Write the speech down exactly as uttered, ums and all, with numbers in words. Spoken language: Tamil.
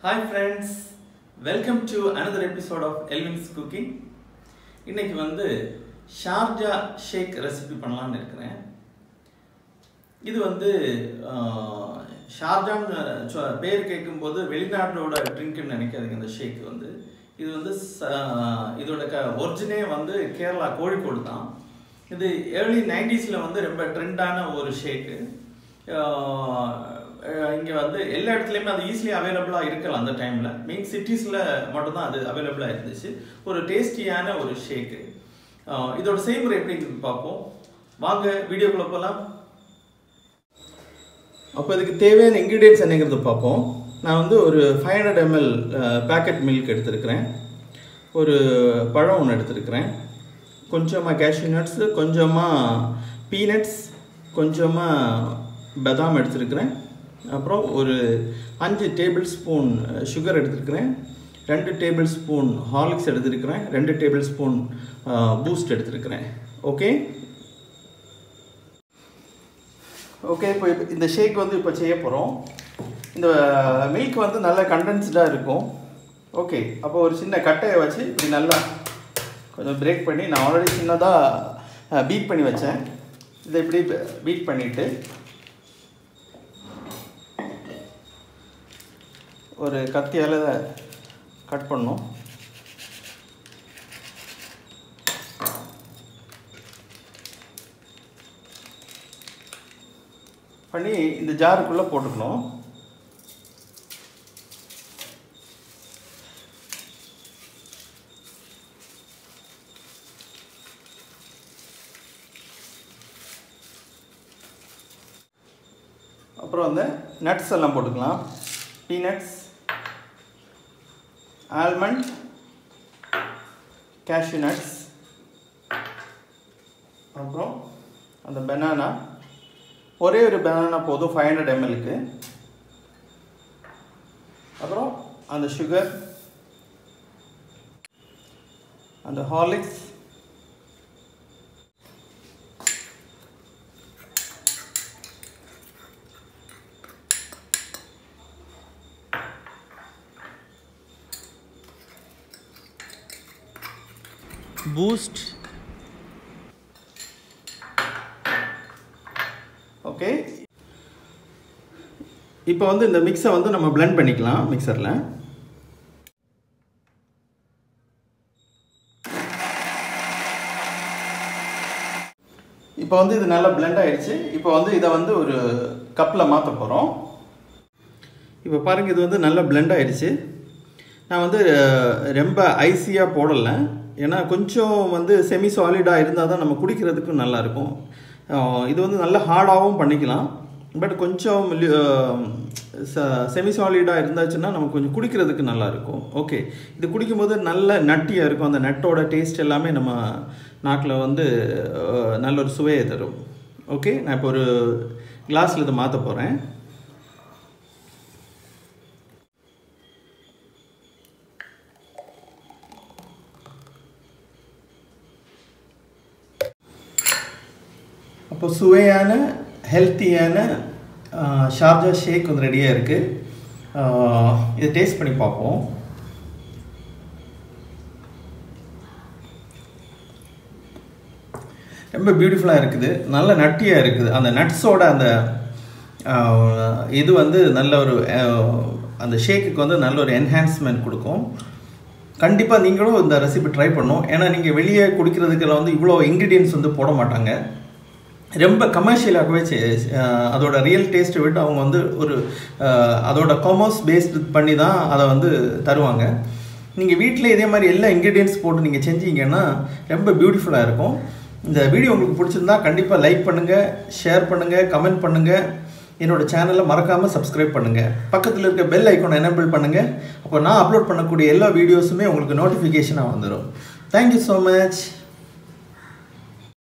Hi friends, welcome to another episode of Elvin's Cooking. இன்னைக்கு வந்து ஷார்ஜா ஷேக் ரெசிபி பண்ணலாம்னு இருக்கிறேன். இது வந்து ஷார்ஜான்னு பேர் கேட்கும்போது வெளிநாட்டோட ட்ரிங்க்னு நினைக்காதீங்க. இந்த ஷேக் வந்து இது வந்து இதோட க ஒரிஜினே வந்து கேரளா கோழிக்கோடு தான். இது ஏர்லி நைன்டிஸில் வந்து ரொம்ப ட்ரெண்டான ஒரு ஷேக்கு. இங்கே வந்து எல்லா இடத்துலையுமே அது ஈஸிலி அவைலபிளாக இருக்கலாம். அந்த டைமில் மெயின் சிட்டிஸில் மட்டும்தான் அது அவைலபிளாக இருந்துச்சு. ஒரு டேஸ்டியான ஒரு ஷேக்கு. இதோட செய்முறை எப்படிங்கிறது பார்ப்போம். வாங்க வீடியோக்குள்ளே போகலாம். அப்போ இதுக்கு தேவையான இன்க்ரீடியன்ட்ஸ் என்னங்கிறது பார்ப்போம். நான் வந்து ஒரு five hundred ml packet milk எடுத்துருக்கிறேன். ஒரு பழம் ஒன்று எடுத்துருக்கிறேன். கொஞ்சமாக கேஷ்யூ நட்ஸு, கொஞ்சமாக பீனட்ஸ், கொஞ்சமாக பதாம் எடுத்துருக்கிறேன். அப்புறம் ஒரு அஞ்சு டேபிள் ஸ்பூன் சுகர் எடுத்துருக்கிறேன். ரெண்டு டேபிள் ஸ்பூன் ஹார்லிக்ஸ் எடுத்துருக்கிறேன். ரெண்டு டேபிள் ஸ்பூன் பூஸ்ட் எடுத்துருக்கிறேன். ஓகே ஓகே இப்போ இந்த ஷேக் வந்து இப்போ செய்ய போகிறோம். இந்த மில்க் வந்து நல்லா கண்டென்ஸ்டாக இருக்கும். ஓகே, அப்போ ஒரு சின்ன கட்டையை வச்சு இப்படி நல்லா கொஞ்சம் பிரேக் பண்ணி, நான் ஆல்ரெடி சின்னதாக பீட் பண்ணி வச்சேன். இதை இப்படி பீட் பண்ணிவிட்டு ஒரு கத்தியால் கட் பண்ணணும். பண்ணி இந்த ஜாருக்குள்ளே போட்டுக்கணும். அப்புறம் அந்த நட்ஸ் எல்லாம் போட்டுக்கலாம். பீனட்ஸ், ஆல்மண்ட், கேஷ்யூ நட்ஸ், அப்புறம் அந்த பனானா. ஒரே ஒரு பனானா போதும் ஃபைவ் ஹண்ட்ரட் எம்எல்க்கு. அப்புறம் அந்த சுகர், அந்த ஹார்லிக்ஸ், பூஸ்ட். ஓகே, இப்போ வந்து இந்த மிக்ஸை வந்து நம்ம பிளெண்ட் பண்ணிக்கலாம் மிக்சரில். இப்போ வந்து இது நல்லா பிளெண்ட் ஆயிடுச்சு. இப்போ வந்து இதை வந்து ஒரு கப்பில் மாற்ற போகிறோம். இப்போ பாருங்கள், இது வந்து நல்லா பிளெண்ட் ஆயிடுச்சு. நான் வந்து ரொம்ப ஐஸியாக போடலை, ஏன்னா கொஞ்சம் வந்து செமி சாலிடாக இருந்தால் தான் நம்ம குடிக்கிறதுக்கும் நல்லாயிருக்கும். இது வந்து நல்லா ஹார்டாகவும் பண்ணிக்கலாம், பட் கொஞ்சம் செமி சாலிடாக இருந்தாச்சுன்னா நமக்கு கொஞ்சம் குடிக்கிறதுக்கு நல்லாயிருக்கும். ஓகே, இது குடிக்கும்போது நல்ல நட்டியாக இருக்கும். அந்த நட்டோட டேஸ்ட் எல்லாமே நம்ம நாக்கில் வந்து நல்ல ஒரு சுவையை தரும். ஓகே, நான் இப்போ ஒரு கிளாஸில் இதை மாற்ற போகிறேன். இப்போ சுவையான ஹெல்த்தியான ஷார்ஜா ஷேக் வந்து ரெடியாக இருக்குது. இதை டேஸ்ட் பண்ணி பார்ப்போம். ரொம்ப பியூட்டிஃபுல்லாக இருக்குது, நல்ல நட்டியாக இருக்குது. அந்த நட்ஸோட அந்த இது வந்து நல்ல ஒரு அந்த ஷேக்குக்கு வந்து நல்ல ஒரு என்ஹான்ஸ்மெண்ட் கொடுக்கும். கண்டிப்பாக நீங்களும் இந்த ரெசிபி ட்ரை பண்ணணும். ஏன்னா நீங்கள் வெளியே குடிக்கிறதுக்கெல்லாம் வந்து இவ்வளோ இன்க்ரீடியன்ட்ஸ் வந்து போட மாட்டாங்க. ரொம்ப கமர்ஷியலாகவே அதோட ரியல் டேஸ்ட்டை விட்டு அவங்க வந்து ஒரு அதோட காமர்ஸ் பேஸ்டு பண்ணி தான் அதை வந்து தருவாங்க. நீங்கள் வீட்டில் இதே மாதிரி எல்லா இன்க்ரீடியன்ட்ஸ் போட்டு நீங்கள் செஞ்சீங்கன்னா ரொம்ப பியூட்டிஃபுல்லாக இருக்கும். இந்த வீடியோ உங்களுக்கு பிடிச்சிருந்தா கண்டிப்பாக லைக் பண்ணுங்கள், ஷேர் பண்ணுங்கள், கமெண்ட் பண்ணுங்கள். என்னோடய சேனலை மறக்காமல் சப்ஸ்கிரைப் பண்ணுங்கள். பக்கத்தில் இருக்க பெல் ஐக்கானை எனேபிள் பண்ணுங்கள். அப்போ நான் அப்லோட் பண்ணக்கூடிய எல்லா வீடியோஸுமே உங்களுக்கு நோட்டிஃபிகேஷனாக வந்துடும். Thank you so much.